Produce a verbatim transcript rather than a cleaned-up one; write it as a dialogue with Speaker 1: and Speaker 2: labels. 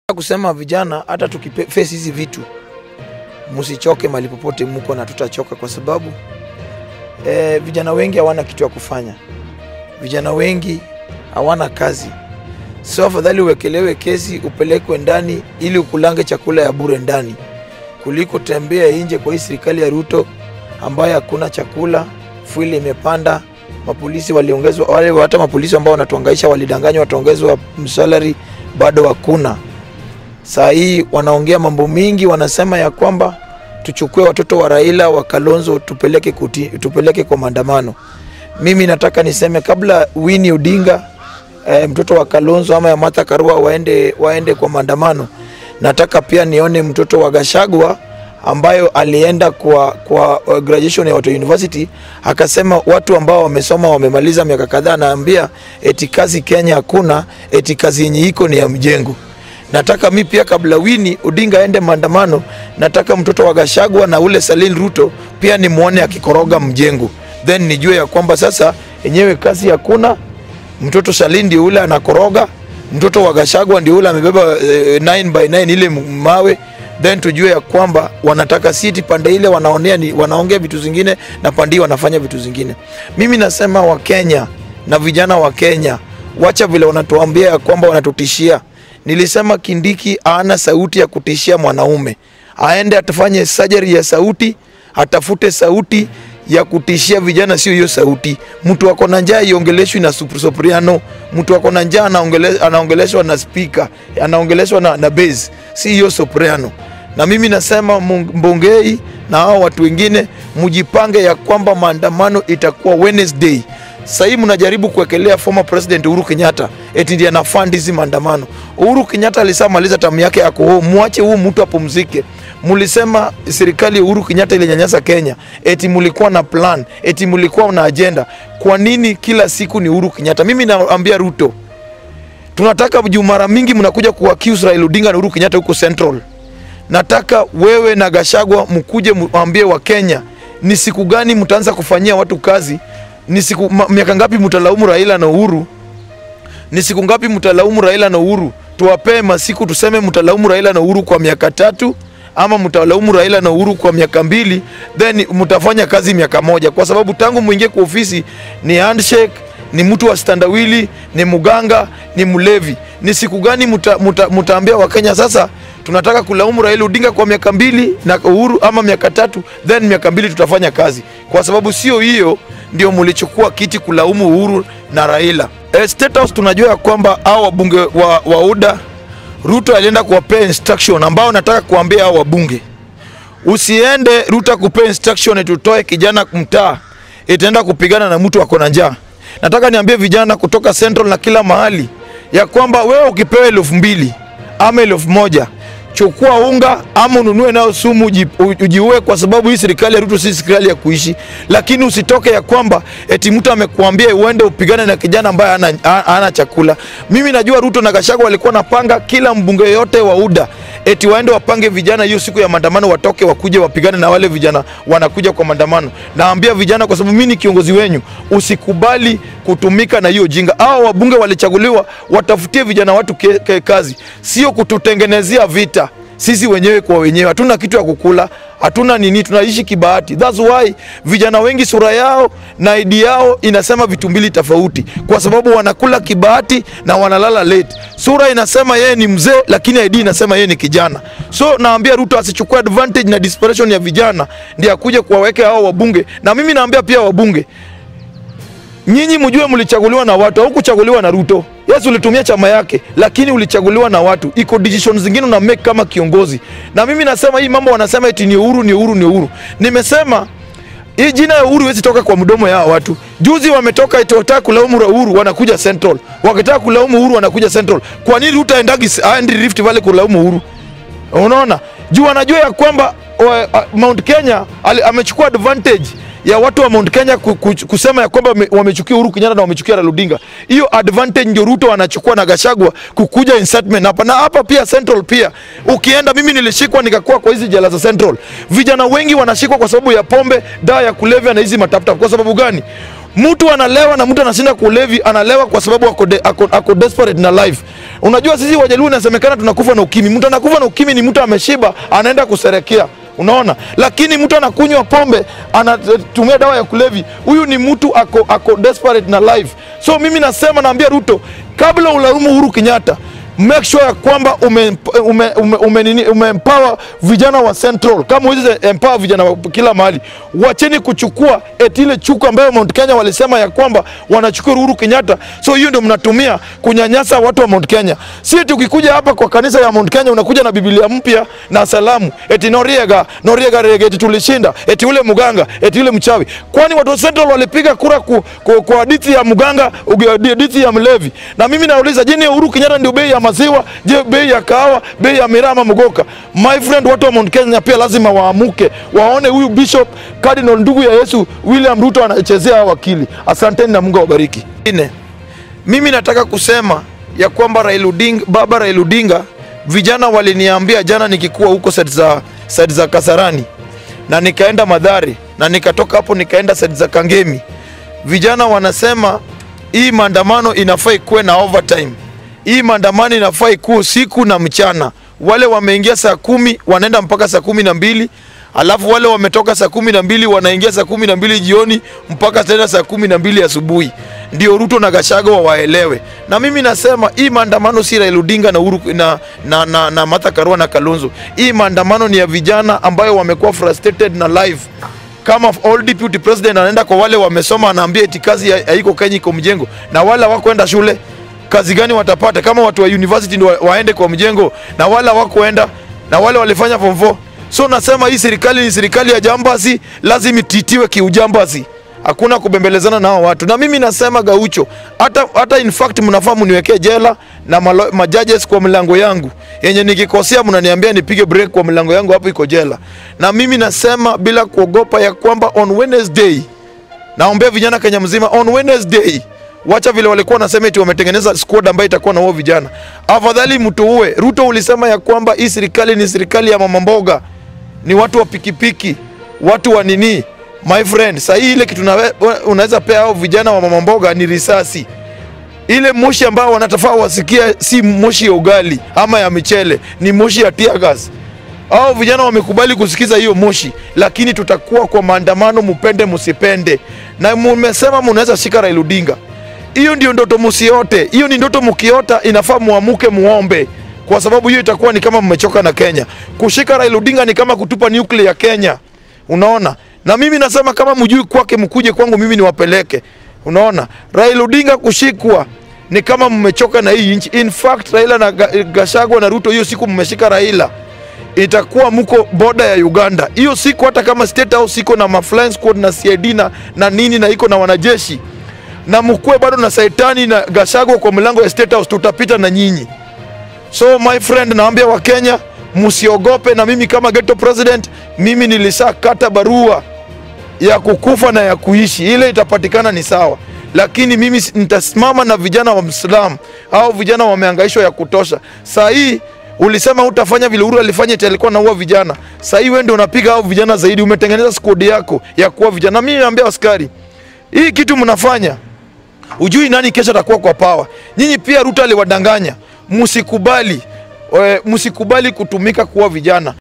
Speaker 1: Kusema vijana, hata tukiface hizi vitu msichoke mahali popote mko, na tutachoka kwa sababu eh, vijana wengi hawana kitu ya kufanya. Vijana wengi hawana kazi. So afadhali uwekelewe kesi upelekwe ndani ili ukulange chakula ya bure ndani, kuliko tembea nje kwa hii serikali ya Ruto ambayo hakuna chakula, fueli imepanda, mapolisi waliongezwa, wale hata mapolisi ambao wanatuangaisha walidanganywa wataongezwa msalari, bado hakuna. Saa hii wanaongea mambo mingi, wanasema ya kwamba tuchukue watoto wa Raila wa Kalonzo tupeleke kuti, tupeleke kwa maandamano. Mimi nataka niseme kabla Winnie Odinga e, mtoto wa Kalonzo ama ya Martha Karua waende waende kwa maandamano, nataka pia nione mtoto wa Gachagua ambayo alienda kwa kwa graduation ya Auto University, akasema watu ambao wamesoma wamemaliza miaka kadhaa, naambia eti kazi Kenya hakuna, eti kazi yenye iko ni ya mjengo. Nataka mimi pia kabla Winnie Odinga aende maandamano, nataka mtoto wa Gachagua na ule Salin Ruto pia ni muone akikoroga mjengo, then nijue ya kwamba sasa yenyewe kazi hakuna. Mtoto Salin ndio ule anakoroga, mtoto wa Gachagua ndio ule amebeba uh, nine by nine ile mawe, then tujue ya kwamba wanataka city pande ile wanaonea ni wanaongea vitu zingine na pandi wanafanya vitu zingine. Mimi nasema wa Kenya na vijana wa Kenya, wacha vile wanatuambia ya kwamba wanatutishia. Nilisema Kindiki ana sauti ya kutishia mwanaume, aende atafanye surgery ya sauti, atafute sauti ya kutishia vijana, sio hiyo sauti. Mtu wako na njaa iongeleshwi na soprano, mtu wako na njaa anaongeleshwa anaongeleshwa na speaker, anaongeleshwa na, na bass, si hiyo soprano. Na mimi nasema Mbongei na hao watu wengine mjipange ya kwamba maandamano itakuwa Wednesday. Sasa hivi mnajaribu kuwekelea former president Uhuru Kenyatta eti ndiye anafund hizi maandamano. Uhuru Kenyatta alishamaliza tamu yake yako, muache huu mtu apumzike. Mulisema serikali ya Uhuru Kenyatta ilinyanyasa Kenya, eti mulikuwa na plan, eti mulikuwa na agenda. Kwa nini kila siku ni Uhuru Kenyatta? Mimi naambia Ruto, tunataka mara mingi mnakuja kuaccuse Raila Odinga na Uhuru Kenyatta huko Central. Nataka wewe na Gachagua mkuje muambie wa Kenya ni siku gani mtaanza kufanyia watu kazi. Ni siku miaka ngapi mtalaumu Raila na Uhuru? Ni siku ngapi mtalaumu Raila na Uhuru? Tuwapee masiku tuseme mtalaumu Raila na Uhuru kwa miaka tatu ama mtalaumu Raila na Uhuru kwa miaka mbili, then mtafanya kazi miaka moja, kwa sababu tangu muingie kwa ofisi ni handshake, ni mtu wa standawili, ni muganga, ni mlevi. Ni siku gani muta, muta, mutaambia wa Kenya sasa tunataka kulaumu Raila Odinga kwa miaka mbili na Uhuru ama miaka tatu, then miaka mbili tutafanya kazi? Kwa sababu sio hiyo ndio mulichukua kiti kulaumu Uhuru na Raila. E, State House tunajua kwamba hao wabunge wa, wa U D A Ruto alienda kuwapea instruction ambao nataka kuambia hao wabunge. Usiende Ruto kupea instruction tutoe kijana kumtaa itaenda kupigana na mtu wako na njaa. Nataka niambie vijana kutoka Central na kila mahali ya kwamba wewe ukipewa elfu mbili ama elfu moja, chukua unga ama ununue nao sumu ujiue, kwa sababu hii serikali ya Ruto si serikali ya kuishi. Lakini usitoke ya kwamba eti mtu amekuambia uende upigane na kijana ambaye hana, hana chakula. Mimi najua Ruto na Gachagua walikuwa napanga kila mbunge yote wa U D A eti waende wapange vijana hiyo siku ya maandamano, watoke wakuje wapigane na wale vijana wanakuja kwa maandamano. Naambia vijana, kwa sababu mimi ni kiongozi wenyu, usikubali kutumika na hiyo jinga. Hao wabunge walichaguliwa watafutie vijana watu ke, ke kazi, sio kututengenezea vita. Sisi wenyewe kwa wenyewe hatuna kitu ya kukula, hatuna nini, tunaishi kibahati. That's why vijana wengi sura yao na I D yao inasema vitu mbili tofauti, kwa sababu wanakula kibahati na wanalala late. Sura inasema yeye ni mzee, lakini I D inasema yeye ni kijana. So naambia Ruto asichukue advantage na desperation ya vijana ndio akuje kuwaweka hao wabunge. Na mimi naambia pia wabunge, nyinyi mjue mlichaguliwa na watu, au kuchaguliwa na Ruto. Yes, ulitumia chama yake, lakini ulichaguliwa na watu. Iko decisions zingine una make kama kiongozi. Na mimi nasema hii mambo wanasema eti ni Uhuru ni Uhuru ni Uhuru. Nimesema hii jina ya Uhuru hizi toka kwa mdomo ya watu. Juzi wametoka eti wataka kulaumu Uhuru wanakuja Central. Wakitaka kulaumu Uhuru wanakuja Central. Kwa nini Ruto aendagi aendi Rift Valley kulaumu Uhuru? Unaona? Juu anajua ya kwamba uh, Mount Kenya amechukua advantage ya watu wa Mount Kenya kusema ya kwamba wamechukia Uhuru Kenyatta na wamechukia Raila Odinga. Hiyo advantage ndio Ruto anachukua na Gachagua kukuja incitement hapa. Na hapa pia Central pia ukienda, mimi nilishikwa nikakuwa kwa hizi jela za Central. Vijana wengi wanashikwa kwa sababu ya pombe, dawa ya kulevya na hizi mataptap. Kwa sababu gani? Mtu analewa na mtu anashinda kulevi, analewa kwa sababu ako, de, ako, ako desperate na life. Unajua sisi Wajaluo inasemekana tunakufa na ukimwi. Mtu anakufa na ukimwi ni mtu ameshiba, anaenda kuserekea. Unaona? Lakini mtu anakunywa pombe, anatumia dawa ya kulevi, huyu ni mtu ako, ako desperate na life. So mimi nasema, naambia Ruto, kabla ulaumu Uhuru Kenyatta, make sure ya kwamba ume, ume, ume, ume, ume empower vijana wa Central. Kama uweze empower vijana wa kila mahali, wacheni kuchukua eti ile chuku ambayo Mount Kenya walisema ya kwamba wanachukua Uhuru Kenyatta. So hiyo ndio mnatumia kunyanyasa watu wa Mount Kenya. Si eti ukikuja hapa kwa kanisa ya Mount Kenya unakuja na Biblia mpya na salamu, eti Noriega, Noriega rege, eti tulishinda, eti ule muganga, eti ule mchawi. Kwani watu wa Central walipiga kura ku, ku, kwa hadithi ya muganga, hadithi ya mlevi. Na mimi nauliza, je, Uhuru Kenyatta ndio bei ya maziwa, je bei ya kahawa, bei ya mirama mgoka? My friend, watu wa Mount Kenya pia lazima waamuke, waone huyu Bishop Cardinal ndugu ya Yesu William Ruto anachezea wakili. Asanteni na Mungu awabariki. Ine, mimi nataka kusema ya kwamba Raila Odinga, baba Raila Odinga, vijana waliniambia jana nikikuwa huko side za side za Kasarani na nikaenda Madhari na nikatoka hapo nikaenda side za Kangemi. Vijana wanasema hii maandamano inafaa ikuwe na overtime. Hii maandamano inafaa ikuwe siku na mchana. Wale wameingia saa kumi wanaenda mpaka saa kumi na mbili, alafu wale wametoka saa kumi na mbili wanaingia saa kumi na mbili jioni mpaka tena saa kumi na mbili asubuhi. Ndio Ruto na Gachagua waelewe. Na mimi nasema hii maandamano si Raila Odinga na Uhuru na na na, na Martha Karua na Kalonzo. Hii maandamano ni ya vijana ambayo wamekuwa frustrated na life. Kama all deputy president anaenda kwa wale wamesoma, anaambia eti kazi haiko Kenya iko mjengo, na wala wakwenda shule, kazi gani watapata? Kama watu wa university ndio waende kwa mjengo na wala wakwenda, na wale walifanya form four. So nasema hii serikali ni serikali ya jambazi, lazima ititiwe kiujambazi. Hakuna kubembelezana na watu. Na mimi nasema Gaucho, hata hata in fact mnafahamu niwekee jela na majudges kwa mlango yangu. Yenye nikikosea mnaniambia nipige break kwa mlango yangu, hapo iko jela. Na mimi nasema bila kuogopa ya kwamba on Wednesday, naombea vijana Kenya mzima, on Wednesday, wacha vile walikuwa wanasema eti wametengeneza squad ambayo itakuwa na wao vijana. Afadhali mtu uwe. Ruto ulisema ya kwamba hii serikali ni serikali ya mama mboga, ni watu wa pikipiki, watu wa nini. My friend, sasa ile kitu unaweza pea hao vijana wa mama mboga ni risasi. Ile moshi ambao wanatafaa wasikia si moshi ya ugali ama ya michele, ni moshi ya tear gas. Hao vijana wamekubali kusikiza hiyo moshi, lakini tutakuwa kwa maandamano, mupende musipende. Na mmesema mnaweza shika Raila Odinga. Hiyo ndio ndoto musiote. Hiyo ni ndoto mkiota, inafaa muamuke muombe. Kwa sababu hiyo itakuwa ni kama mmechoka na Kenya. Kushika Raila Odinga ni kama kutupa nuclear ya Kenya. Unaona? Na mimi nasema kama mjui kwake mkuje kwangu mimi niwapeleke. Unaona? Raila Odinga kushikwa ni kama mmechoka na hii nchi. In fact, Raila na Gachagua na Ruto, hiyo siku mmeshika Raila, itakuwa mko border ya Uganda. Hiyo siku hata kama state house iko na maflying squad na C I D na, na nini na iko na wanajeshi, na mkue bado na Saitani na Gachagua kwa mlango ya state house, tutapita na nyinyi. So my friend, naambia wa Kenya msiogope. Na mimi kama ghetto president, mimi nilishakata barua ya kukufa na ya kuishi. Ile itapatikana ni sawa, lakini mimi nitasimama na vijana wa Muislamu. Hao vijana wamehangaishwa ya kutosha. Saa hii ulisema utafanya vile Uhuru alifanya, eti alikuwa anaua vijana. Saa hii wewe ndio unapiga hao vijana zaidi, umetengeneza squad yako ya kuua vijana. Mimi naambia askari, hii kitu mnafanya, ujui nani kesho atakuwa kwa power. Nyinyi pia Ruto aliwadanganya. Msikubali, msikubali kutumika kuua vijana.